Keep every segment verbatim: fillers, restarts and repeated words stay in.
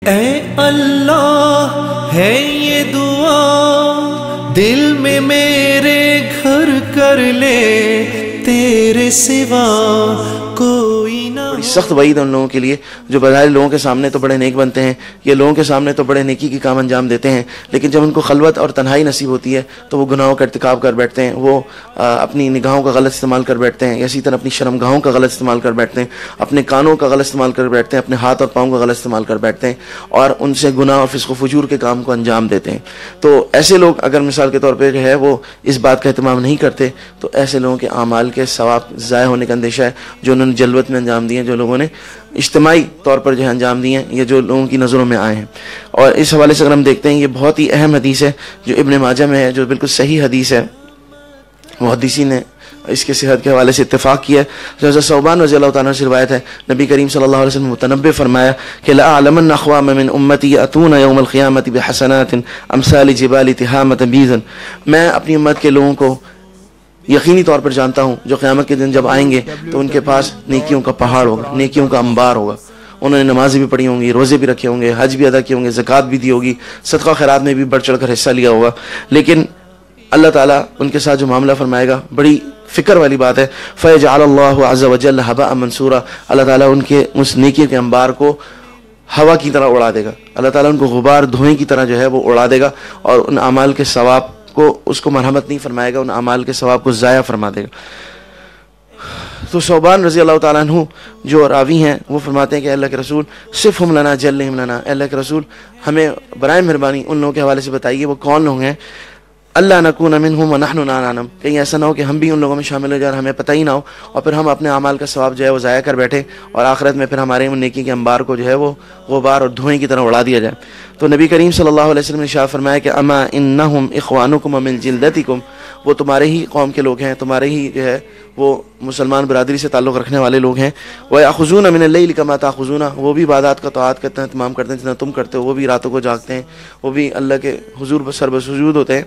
اے اللہ ہے یہ دعا دل میں میرے گھر کر لے، تیرے سوا کوئی نہ۔ بڑی سخت وعید ان لوگوں کے لیے جو بظاہر لوگوں کے سامنے تو بڑے نیک بنتے ہیں، یہ لوگوں کے سامنے تو بڑے نیکی کی کام انجام دیتے ہیں، لیکن جب ان کو خلوت اور تنہائی نصیب ہوتی ہے تو وہ گناہوں کا ارتکاب کر بیٹھتے ہیں، وہ اپنی نگاہوں کا غلط استعمال کر بیٹھتے ہیں، اسی طرح اپنی شرمگاہوں کا غلط استعمال کر بیٹھتے ہیں، اپنے کانوں کا غلط استعمال کر بیٹھتے ہیں، اپنے ہاتھ اور پاؤں کا غلط استعمال کر بیٹھتے ہیں، اور ان سے گناہ اور فسق و فجور کے کام کو انجام دیتے ہیں۔ تو ایسے لوگ اگر مثال کے طور پہ جو ہے وہ اس بات کا اہتمام نہیں کرتے تو ایسے لوگوں کے اعمال کے ثواب ضائع ہونے کا اندیشہ ہے، جو انہوں نے جلوت میں انجام دیے ہیں، جو لوگوں نے اجتماعی طور پر جو ہے انجام دیے ہیں، یہ جو لوگوں کی نظروں میں آئے ہیں۔ اور اس حوالے سے اگر ہم دیکھتے ہیں، یہ بہت ہی اہم حدیث ہے جو ابن ماجہ میں ہے، جو بالکل صحیح حدیث ہے، محدثین نے اس کے صحت کے حوالے سے اتفاق کیا ہے۔ حضرت ثوبان رضی اللہ تعالیٰ سے روایت ہے، نبی کریم صلی اللہ علیہ وسلم متنبع فرمایا کہ لا اعلمن اقوام من امتی یاتون یوم القیامۃ بحسنات امثال جبال تہامۃ بیضا، میں اپنی امت کے لوگوں کو یقینی طور پر جانتا ہوں جو قیامت کے دن جب آئیں گے تو ان کے پاس نیکیوں کا پہاڑ ہوگا، نیکیوں کا انبار ہوگا، انہوں نے نمازیں بھی پڑھی ہوں گی، روزے بھی رکھے ہوں گے، حج بھی ادا کیے ہوں گے، زکوٰۃ بھی دی ہوگی، صدقہ خیرات میں بھی بڑھ چڑھ کر حصہ لیا ہوگا، لیکن اللہ تعالیٰ ان کے ساتھ جو معاملہ فرمائے گا بڑی فکر والی بات ہے۔ فَيَجْعَلَ اللَّهُ عَزَّ وَجَلَّ هَبَاءً مَنْثُورًا، اللہ تعالیٰ ان کے اس نیکی کے انبار کو ہوا کی طرح اڑا دے گا، اللہ تعالیٰ ان کو غبار دھوئیں کی طرح جو ہے وہ اڑا دے گا، اور ان اعمال کے ثواب کو اس کو مرحمت نہیں فرمائے گا، ان اعمال کے ثواب کو ضائع فرما دے گا۔ تو ثوبان رضی اللہ تعالیٰ عنہ جو راوی ہیں وہ فرماتے ہیں کہ اللہ کے رسول صفہم لنا جلہم لنا، اللہ کے رسول ہمیں برائے مہربانی ان لوگوں کے حوالے سے بتائیے وہ کون لوگ ہیں، اللہ نکون منہم ونحن لا نعلم، کہیں ایسا نہ ہو کہ ہم بھی ان لوگوں میں شامل ہو جائیں اور ہمیں پتہ ہی نہ ہو، اور پھر ہم اپنے اعمال کا ثواب جو ہے وہ ضائع کر بیٹھے اور آخرت میں پھر ہمارے نیکی کے انبار کو جو ہے وہ غبار اور دھوئیں کی طرح اڑا دیا جائے۔ تو نبی کریم صلی اللہ علیہ وسلم نے ارشاد فرمایا کہ اما انہم اخوانکم من جلدتکم، وہ تمہارے ہی قوم کے لوگ ہیں، تمہارے ہی جو ہے وہ مسلمان برادری سے تعلق رکھنے والے لوگ ہیں، وَيَأْخُذُونَ مِنَ اللَّيْلِ كَمَا تَأْخُذُونَ، وہ بھی عبادات کا طاعت کا اہتمام کرتے ہیں جتنا تم کرتے ہو، وہ بھی راتوں کو جاگتے ہیں، وہ بھی اللہ کے حضور سر بسجود ہوتے ہیں،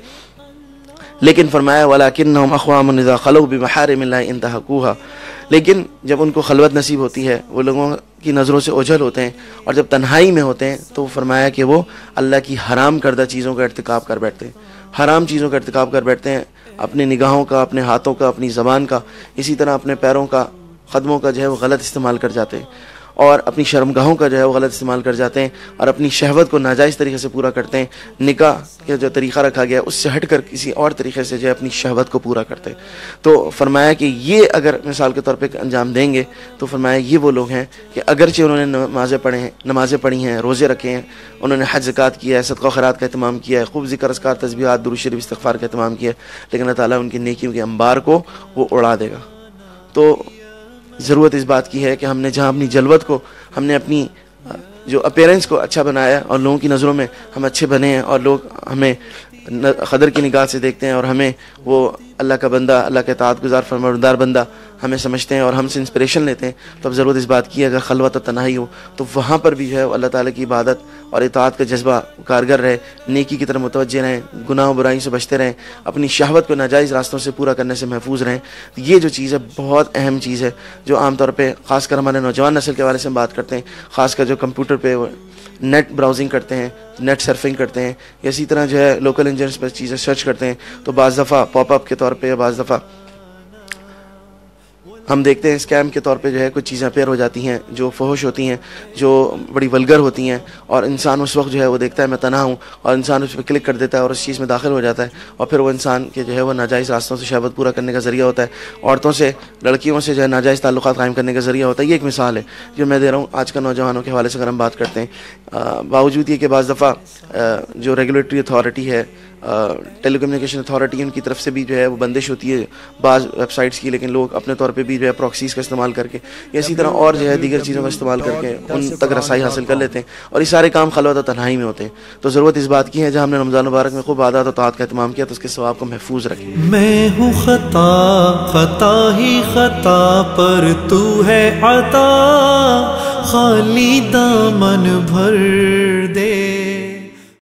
لیکن فرمایا وَلَكِنَّهُمْ أَخْوَامٌ إِذَا خَلَوْا بِمَحَارِمِ اللَّهِ انتهكوها، لیکن جب ان کو خلوت نصیب ہوتی ہے وہ لوگوں کی نظروں سے اوجھل ہوتے ہیں، اور جب تنہائی میں ہوتے ہیں تو فرمایا کہ وہ اللہ کی حرام کردہ چیزوں کا ارتکاب کر بیٹھتے ہیں، حرام چیزوں کا ارتکاب کر بیٹھتے ہیں، اپنے نگاہوں کا، اپنے ہاتھوں کا، اپنی زبان کا، اسی طرح اپنے پیروں کا، قدموں کا جو ہے وہ غلط استعمال کر جاتے ہیں، اور اپنی شرمگاہوں کا جو ہے وہ غلط استعمال کر جاتے ہیں، اور اپنی شہوت کو ناجائز طریقے سے پورا کرتے ہیں، نکاح کا جو طریقہ رکھا گیا اس سے ہٹ کر کسی اور طریقے سے جو ہے اپنی شہوت کو پورا کرتے ہیں۔ تو فرمایا کہ یہ اگر مثال کے طور پہ انجام دیں گے تو فرمایا یہ وہ لوگ ہیں کہ اگرچہ انہوں نے نمازیں پڑھے ہیں نمازیں پڑھی ہیں روزے رکھے ہیں، انہوں نے حج زکوٰۃ کیا ہے، صدقہ و خیرات کا اہتمام کیا ہے، خوب ذکر اذکار تسبیحات درود شریف استغفار کا اہتمام کیا ہے، لیکن اللہ تعالیٰ ان کی نیکیوں کے انبار کو وہ اڑا دے گا۔ تو ضرورت اس بات کی ہے کہ ہم نے جہاں اپنی جلوت کو، ہم نے اپنی جو اپیرنس کو اچھا بنایا اور لوگوں کی نظروں میں ہم اچھے بنے ہیں اور لوگ ہمیں قدر کی نگاہ سے دیکھتے ہیں اور ہمیں وہ اللہ کا بندہ، اللہ کے اطاعت گزار فرمانبردار بندہ ہمیں سمجھتے ہیں اور ہم سے انسپریشن لیتے ہیں، تو اب ضرورت اس بات کی ہے اگر خلوت و تنہائی ہو تو وہاں پر بھی جو ہے اللہ تعالیٰ کی عبادت اور اطاعت کا جذبہ کارگر رہے، نیکی کی طرف متوجہ رہیں، گناہ و برائی سے بچتے رہیں، اپنی شہوت کو ناجائز راستوں سے پورا کرنے سے محفوظ رہیں۔ یہ جو چیز ہے بہت اہم چیز ہے جو عام طور پہ خاص کر ہمارے نوجوان نسل کے حوالے سے ہم بات کرتے ہیں، خاص کر جو کمپیوٹر پہ نیٹ براؤزنگ کرتے ہیں، نیٹ سرفنگ کرتے ہیں، یا اسی طرح جو ہے لوکل انجنس پر چیزیں سرچ کرتے ہیں، تو بعض دفعہ پاپ اپ کے طور پہ یا بعض دفعہ ہم دیکھتے ہیں اسکیم کے طور پہ جو ہے کچھ چیزیں اپیئر ہو جاتی ہیں جو فحش ہوتی ہیں، جو بڑی ولگر ہوتی ہیں، اور انسان اس وقت جو ہے وہ دیکھتا ہے میں تنہا ہوں اور انسان اس پہ کلک کر دیتا ہے اور اس چیز میں داخل ہو جاتا ہے، اور پھر وہ انسان کے جو ہے وہ ناجائز راستوں سے شہوت پورا کرنے کا ذریعہ ہوتا ہے، عورتوں سے، لڑکیوں سے جو ہے ناجائز تعلقات قائم کرنے کا ذریعہ ہوتا ہے۔ یہ ایک مثال ہے جو میں دے رہا ہوں آج کا نوجوانوں کے حوالے سے اگر ہم بات کرتے ہیں۔ باوجود یہ کہ بعض دفعہ جو ریگولیٹری اتھارٹی ہے، ٹیلی کمیونیکیشن اتھارٹی، ان کی طرف سے بھی جو ہے وہ بندش ہوتی ہے بعض ویب سائٹس کی، لیکن لوگ اپنے طور پہ بھی جو ہے پراکسیز کا استعمال کر کے یا اسی طرح اور جو ہے دیگر چیزوں کا استعمال کر کے ان تک رسائی حاصل کر لیتے ہیں، اور یہ سارے کام خلوت و تنہائی میں ہوتے ہیں۔ تو ضرورت اس بات کی ہے جہاں ہم نے رمضان مبارک میں خوب عادات و طاعت کا اہتمام کیا تو اس کے ثواب کو محفوظ رکھیں۔ میں ہوں خطا خطا ہی خطا پر تو ہے عطا، خالی دامن بھر دے۔